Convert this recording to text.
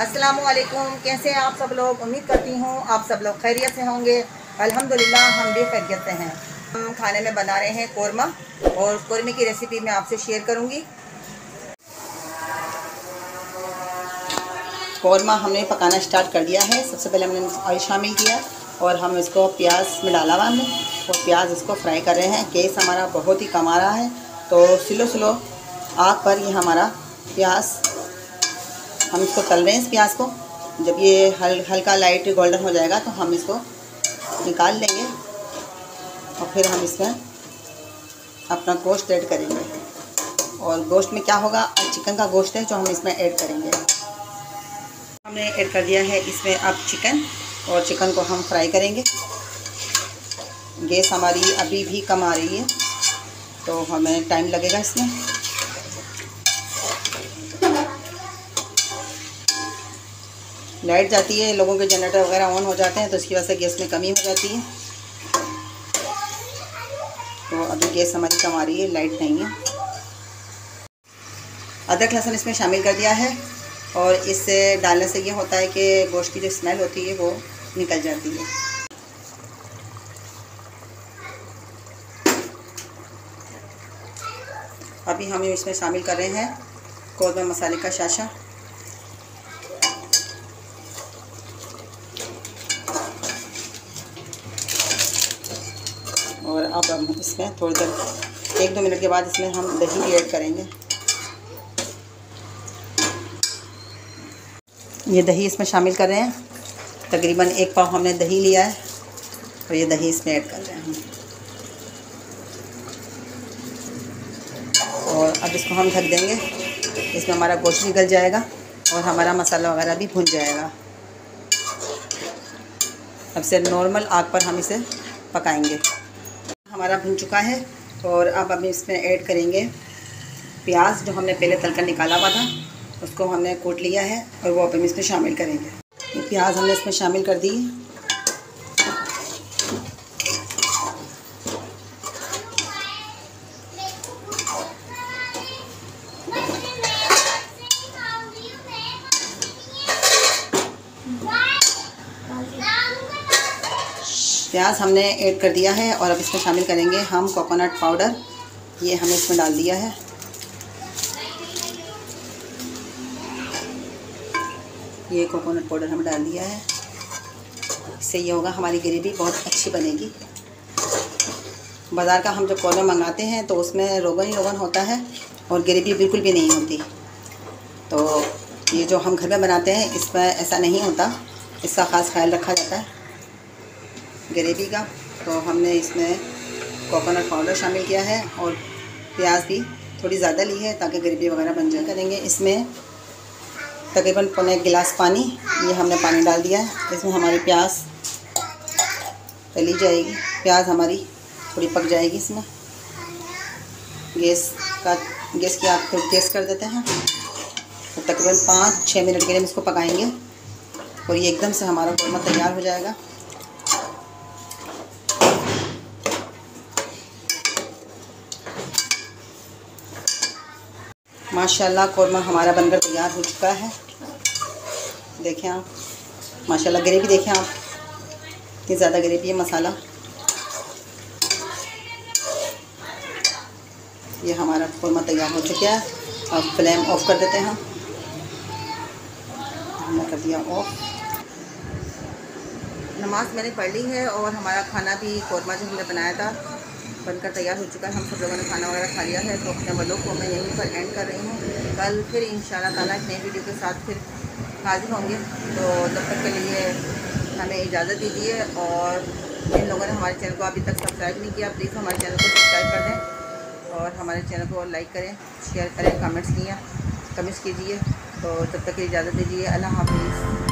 अस्सलामुअलैकुम। कैसे हैं आप सब लोग? उम्मीद करती हूँ आप सब लोग खैरियत से होंगे। अल्हम्दुलिल्लाह हम भी खैरियत से हैं। हम खाने में बना रहे हैं कोरमा, और कोरमे की रेसिपी मैं आपसे शेयर करूँगी। कोरमा हमने पकाना स्टार्ट कर दिया है। सबसे पहले हमने ऑयल शामिल किया और हम इसको प्याज में डाला हुआ हमने, और प्याज इसको फ्राई कर रहे हैं। गैस हमारा बहुत ही कम आ रहा है, तो स्लो आग पर ये हमारा प्याज, हम इसको तल रहे हैं। इस प्याज को जब ये हल्का लाइट गोल्डन हो जाएगा तो हम इसको निकाल लेंगे, और फिर हम इसमें अपना गोश्त ऐड करेंगे। और गोश्त में क्या होगा, चिकन का गोश्त है जो हम इसमें ऐड करेंगे। हमने ऐड कर दिया है इसमें अब चिकन, और चिकन को हम फ्राई करेंगे। गैस हमारी अभी भी कम आ रही है, तो हमें टाइम लगेगा इसमें। लाइट जाती है, लोगों के जनरेटर वगैरह ऑन हो जाते हैं, तो इसकी वजह से गैस में कमी हो जाती है। तो अभी गैस हमारी कम आ रही है, लाइट नहीं है। अदरक लहसुन इसमें शामिल कर दिया है, और इससे डालने से ये होता है कि गोश्त की जो स्मेल होती है वो निकल जाती है। अभी हम इसमें शामिल कर रहे हैं कोरमा मसाले का शाशा, और अब हम इसमें थोड़ी देर 1-2 मिनट के बाद इसमें हम दही भी ऐड करेंगे। ये दही इसमें शामिल कर रहे हैं। तकरीबन 1 पाव हमने दही लिया है, और ये दही इसमें ऐड कर रहे हैं हम। और अब इसको हम ढक देंगे। इसमें हमारा गोश्त भी गल जाएगा और हमारा मसाला वगैरह भी भुन जाएगा। अब से नॉर्मल आग पर हम इसे पकाएंगे। हमारा भुन चुका है, और अब हम इसमें ऐड करेंगे प्याज जो हमने पहले तलकर निकाला हुआ था, उसको हमने कूट लिया है, और वो अब हम इसमें शामिल करेंगे। ये प्याज हमने इसमें शामिल कर दी। प्याज हमने ऐड कर दिया है, और अब इसमें शामिल करेंगे हम कोकोनट पाउडर। ये हमने इसमें डाल दिया है। ये कोकोनट पाउडर हमने डाल दिया है। इससे ये होगा, हमारी ग्रेवी बहुत अच्छी बनेगी। बाज़ार का हम जब कोरमा मंगाते हैं तो उसमें रोगन ही रोगन होता है, और ग्रेवी बिल्कुल भी नहीं होती। तो ये जो हम घर में बनाते हैं इसमें ऐसा नहीं होता, इसका ख़ास ख्याल रखा जाता है ग्रेवी का। तो हमने इसमें कोकोनट पाउडर शामिल किया है, और प्याज भी थोड़ी ज़्यादा ली है ताकि ग्रेवी वगैरह बन जाए। करेंगे इसमें तकरीबन 1 गिलास पानी, ये हमने पानी डाल दिया है। इसमें हमारी प्याज तली जाएगी, प्याज हमारी थोड़ी पक जाएगी। इसमें गैस की आग थोड़ी तेज़ कर देते हैं, तो तकरीबन 5-6 मिनट के लिए हम इसको पकाएंगे, और ये एकदम से हमारा कोरमा तैयार हो जाएगा। माशाल्लाह कोरमा हमारा बनकर तैयार हो चुका है। देखें आप, माशाल्लाह ग्रेवी देखें आप, इतनी ज़्यादा ग्रेवी है मसाला। ये हमारा कोरमा तैयार हो चुका है। अब फ्लेम ऑफ कर देते हैं। हमने कर दिया ऑफ। नमाज मैंने पढ़ ली है, और हमारा खाना भी, कोरमा जो हमने बनाया था, बनकर तैयार हो चुका है। हम सब लोगों ने खाना वगैरह खा लिया है। तो अपने वालों को मैं यहीं पर एंड कर रही हूँ। कल फिर इंशाल्लाह ताला एक नई वीडियो के साथ फिर हाजिर होंगे। तो तब तक के लिए हमें इजाज़त दीजिए, और जिन लोगों ने हमारे चैनल को अभी तक सब्सक्राइब नहीं किया, प्लीज़ हमारे चैनल को सब्सक्राइब कर दें, और हमारे चैनल को लाइक करें, शेयर करें, कमेंट्स कीजिए। तो तब तक की इजाज़त दीजिए। अल्लाह हाफ़िज़।